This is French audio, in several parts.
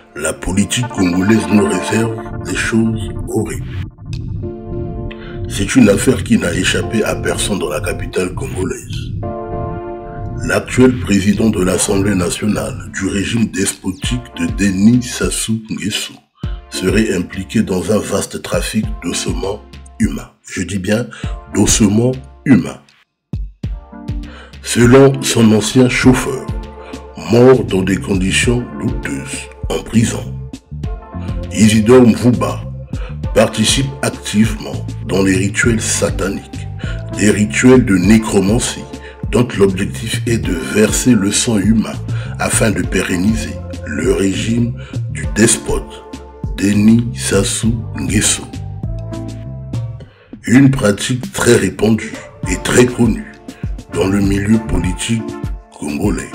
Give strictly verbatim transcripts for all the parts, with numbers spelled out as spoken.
La politique congolaise nous réserve des choses horribles. C'est une affaire qui n'a échappé à personne dans la capitale congolaise. L'actuel président de l'Assemblée nationale du régime despotique de Denis Sassou Nguesso serait impliqué dans un vaste trafic d'ossements humains. Je dis bien d'ossements humains. Selon son ancien chauffeur, mort dans des conditions douteuses en prison, Isidore Mvuba participe activement dans les rituels sataniques, des rituels de nécromancie dont l'objectif est de verser le sang humain afin de pérenniser le régime du despote Denis Sassou Nguesso. Une pratique très répandue et très connue dans le milieu politique congolais.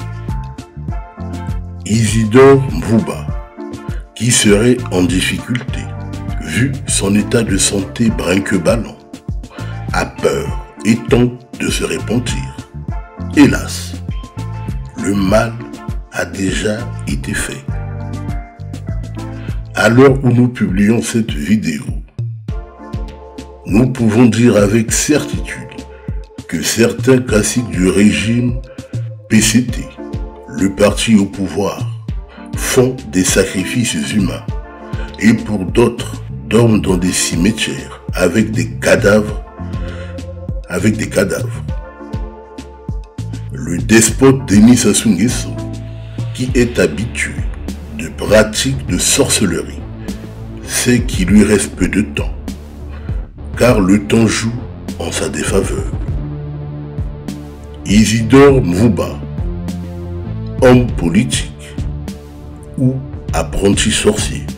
Isidore Mvuba, qui serait en difficulté vu son état de santé brinque-ballant, a peur et tente de se repentir. Hélas, le mal a déjà été fait. À l'heure où nous publions cette vidéo, nous pouvons dire avec certitude que certains classiques du régime P C T, le parti au pouvoir, font des sacrifices humains et pour d'autres dorment dans des cimetières avec des cadavres, avec des cadavres. Le despote Denis Sassou Nguesso, qui est habitué de pratiques de sorcellerie, sait qu'il lui reste peu de temps, car le temps joue en sa défaveur. Isidore Mvuba, homme politique ou apprenti sorcier,